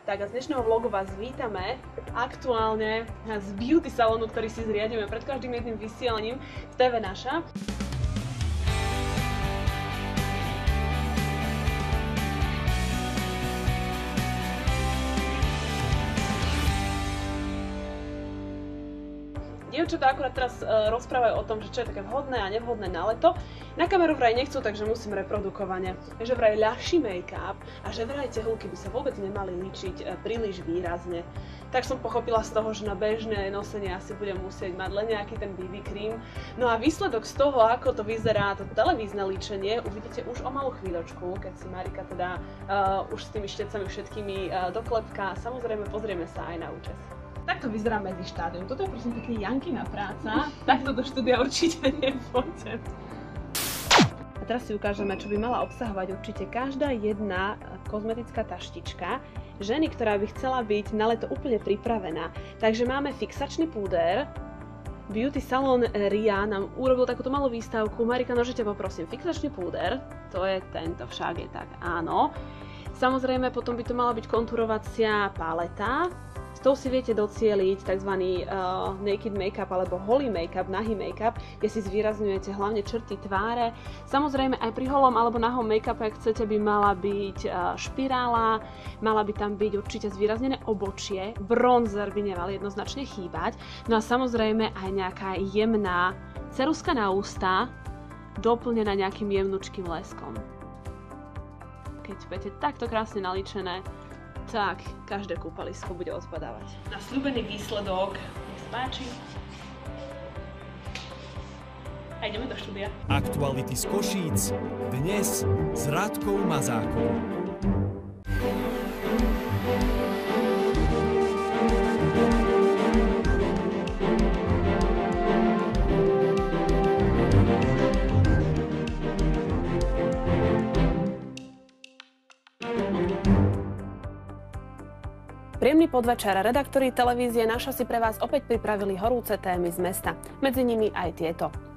Tak a z dnešného vlogu vás vítame aktuálne z beauty salónu, ktorý si zriadíme pred každým jedným vysielaním v TV Naša. Dievčatá akurát teraz rozprávajú o tom, že čo je také vhodné a nevhodné na leto. Na kameru vraj nechcú, takže musím reprodukovane. Že vraj ľahší make-up a že vraj tehulky by sa vôbec nemali líčiť príliš výrazne. Tak som pochopila z toho, že na bežné nosenie asi budem musieť mať len nejaký ten BB cream. No a výsledok z toho, ako to vyzerá, to televízne líčenie, uvidíte už o malú chvíľočku, keď si Marika teda už s tými štecami všetkými doklepká. Samozrejme pozrieme sa aj na účes. Takto vyzerá medzištádium. Toto je prosím pekne Jankina práca. Takto do štúdia určite nepôjdem. A teraz si ukážeme, čo by mala obsahovať určite každá jedna kozmetická taštička ženy, ktorá by chcela byť na leto úplne pripravená. Takže máme fixačný púder. Beauty salón Ria nám urobil takúto malú výstavku. Marika, nožite poprosím, fixačný púder. To je tento, však je tak, áno. Samozrejme, potom by to mala byť kontúrovacia paleta. S tou si viete docieliť tzv. Naked make-up alebo holý make-up, nahý make-up, kde si zvýrazňujete hlavne črty tváre. Samozrejme aj pri holom alebo nahom make-upe, ak chcete, by mala byť špirála, mala by tam byť určite zvýraznené obočie, bronzer by nemal jednoznačne chýbať, no a samozrejme aj nejaká jemná ceruska na ústa, doplnená nejakým jemnučkým leskom. Keď budete takto krásne nalíčené, tak každé kúpalisko bude odpadávať. Na sľúbený výsledok, nech sa páči. A ideme do štúdia. Aktuality z Košíc dnes s Radkou Mazákovou. Príjemný podvečer. Redaktori televízie Naša si pre vás opäť pripravili horúce témy z mesta. Medzi nimi aj tieto.